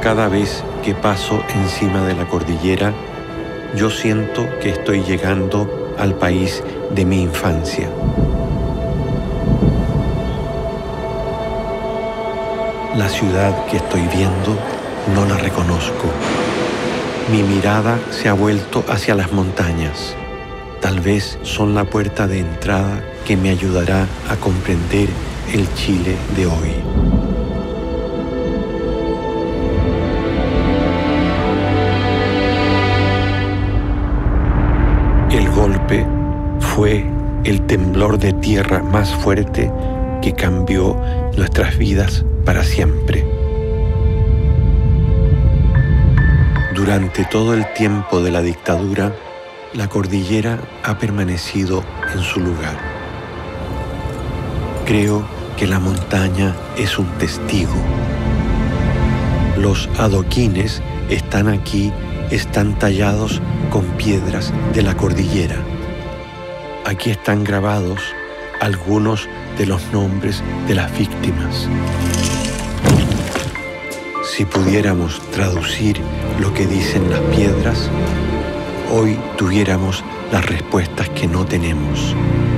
Cada vez que paso encima de la cordillera, yo siento que estoy llegando al país de mi infancia. La ciudad que estoy viendo no la reconozco. Mi mirada se ha vuelto hacia las montañas. Tal vez son la puerta de entrada que me ayudará a comprender el Chile de hoy. El golpe fue el temblor de tierra más fuerte que cambió nuestras vidas para siempre. Durante todo el tiempo de la dictadura, la cordillera ha permanecido en su lugar. Creo que la montaña es un testigo. Los adoquines están aquí, están tallados con piedras de la cordillera. Aquí están grabados algunos de los nombres de las víctimas. Si pudiéramos traducir lo que dicen las piedras, hoy tuviéramos las respuestas que no tenemos.